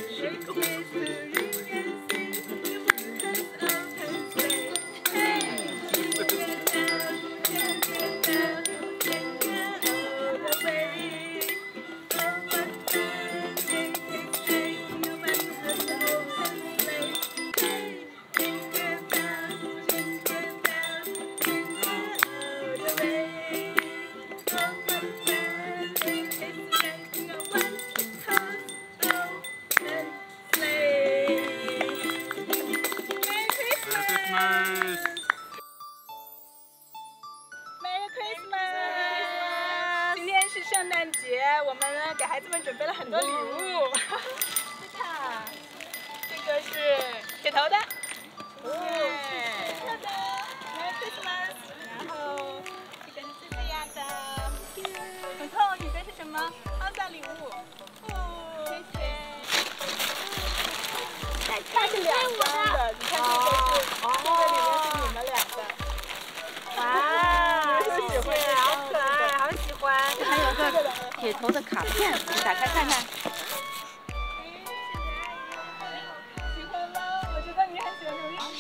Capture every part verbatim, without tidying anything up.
圣诞节，我们呢给孩子们准备了很多礼物。看，这个是铁头的，哦，是的 ，Merry Christmas。然后这个是这样的，彤彤，你这是什么？奥萨礼物。哦，谢谢。它是两张的，你看这个是，这个里面是你们俩的。哇，谢谢，好可爱，好喜欢。还有个铁头的卡片，你打开看看。喜欢吗？我知道你很喜欢这个。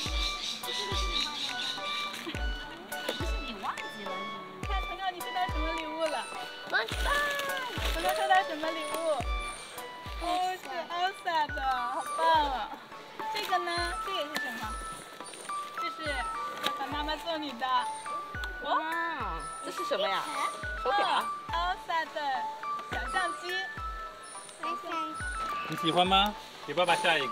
可不是你忘记了你。看彤彤，你收到什么礼物了？哇塞！彤彤收到什么礼物？哦，是奥萨的，好棒啊！这个呢？这个是什么？这是爸爸妈妈送你的。哇，这是什么呀？手表。奥萨的小相机。 你喜欢吗？给爸爸下一个。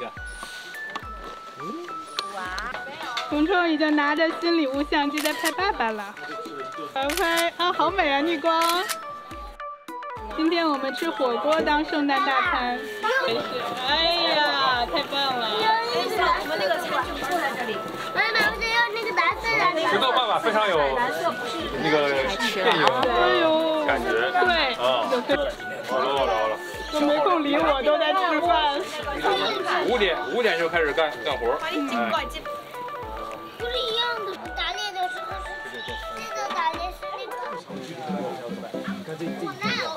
哇！彤彤已经拿着新礼物相机在拍爸爸了。拍拍啊，好美啊，逆光。今天我们吃火锅当圣诞大餐。真是，哎呀，太棒了！我们那个餐就坐在这里。 妈妈，我想要那个蓝色的。 石头爸爸非常有那个电影感觉。 对。 啊。好了好了好了。 我没空理我，都在吃饭。 五点五点就开始干干活。 不是一样的，打猎的时候是那个打猎是那个。我那有。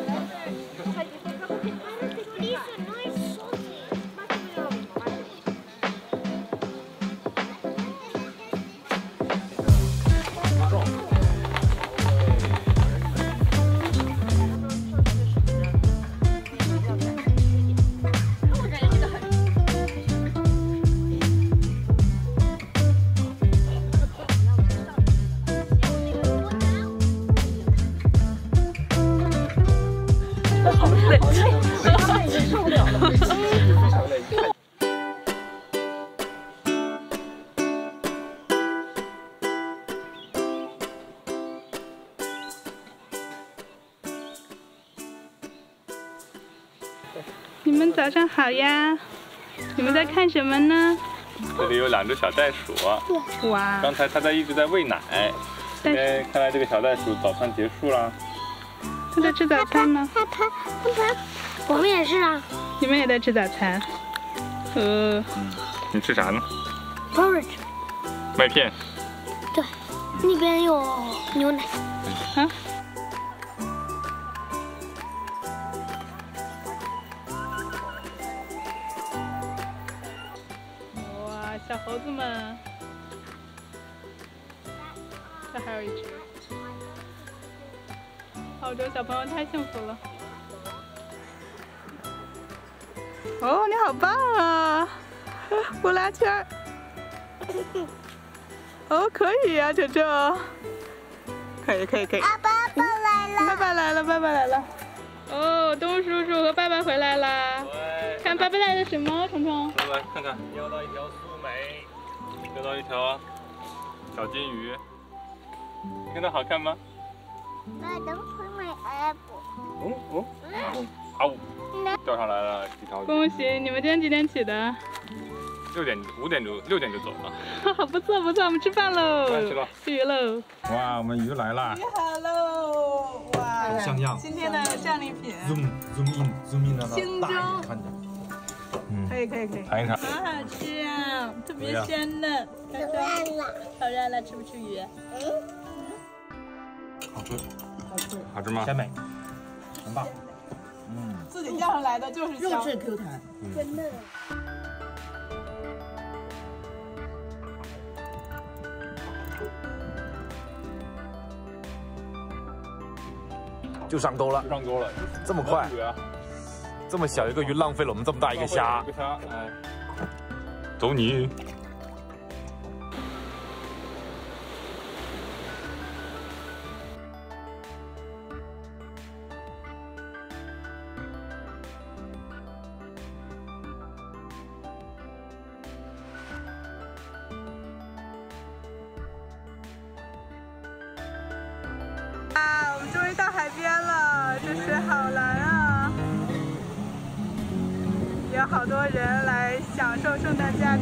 你们早上好呀！你们在看什么呢？ 这里有两只小袋鼠。 哇！ 刚才它在一直在喂奶。今天看来这个小袋鼠早餐结束了。 它在吃早餐吗？ 它它它它，我们也是啊。 你们也在吃早餐？呃。 嗯。你吃啥呢 ？Porridge。 麦片。 对，那边有牛奶。 啊？小猴子们，这还有一只。澳洲小朋友太幸福了。哦，你好棒啊！呼啦圈儿。哦，可以呀、啊，球球。可以可以可以。 啊，爸爸来了！ 爸爸来了，爸爸来了。哦，东叔叔和爸爸回来啦。看爸爸带的什么，虫虫？ 来看看，钓到一条苏梅，钓到一条小金鱼，看它好看吗？ 那等会买 apple。 哦哦哦！啊呜！钓上来了几条鱼。 恭喜你们！今天几点起的？ 六点五点就六点就走了。 好，不错不错，我们吃饭喽。 吃了， 吃鱼喽。 哇，我们鱼来了。 鱼好喽！哇， 好像样。 今天的战利品。 zoom zoom in zoom in 那个大一点看着。 嗯，可以可以可以。 尝一尝。 好好吃啊，特别鲜嫩。 烤烂了。 烤烂了，吃不吃鱼？ 嗯。 好吃。 好吃。好吃吗？ 鲜美，很棒。 嗯。自己钓上来的就是香。 肉质 Q 弹。 真的。 就上钩了， 上钩了， 这么快，这么小一个鱼浪费了我们这么大一个虾。 一个虾，哎，走你！ 啊，我们终于到海边了，这水好蓝啊！有好多人来享受圣诞假期。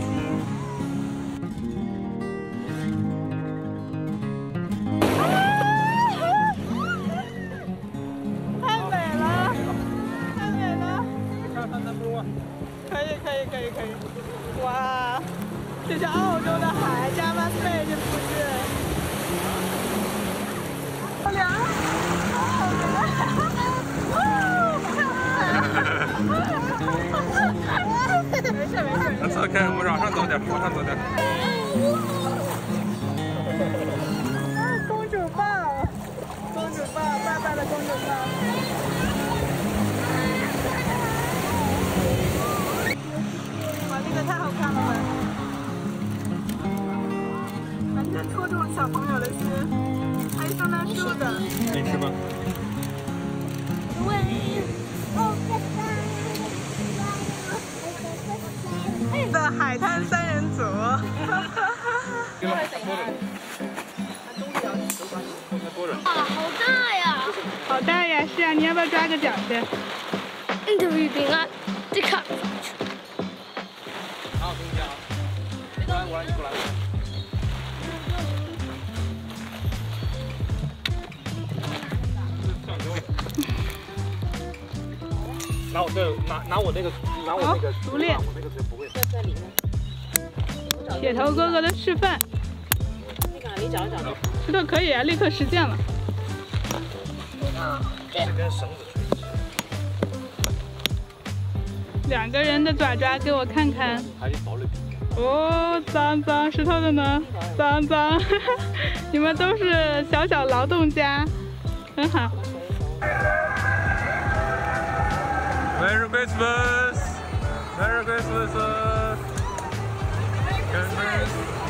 太美了，太美了！ 看看那不啊？ 可以，可以，可以，可以！哇，这是澳洲的海，加巴斯贝这不是？好凉啊！没事没事。 走开，我们往上走点，往上走点。 公主抱，公主抱，爸爸的公主抱。哇，那个太好看了吧！完全戳中小朋友的心。还有圣诞树的。 可以吃吗？的海滩三人组。 啊，好大呀！ 好大呀！是啊，你要不要抓个脚去？ 嗯，祝你平安，这看。 好，等一下啊！过来，过来，你过来。拿我这拿拿我那个拿我那个熟练， 我那个是不会。在这里面。 铁头哥哥的示范。 那个你找一找。 石头可以啊，立刻实践了。 这根绳子垂直。 两个人的爪爪给我看看。 还得保了底。 哦，脏脏，石头的呢？脏脏，你们都是小小劳动家，很好。 Merry Christmas! Merry Christmas! Merry Christmas!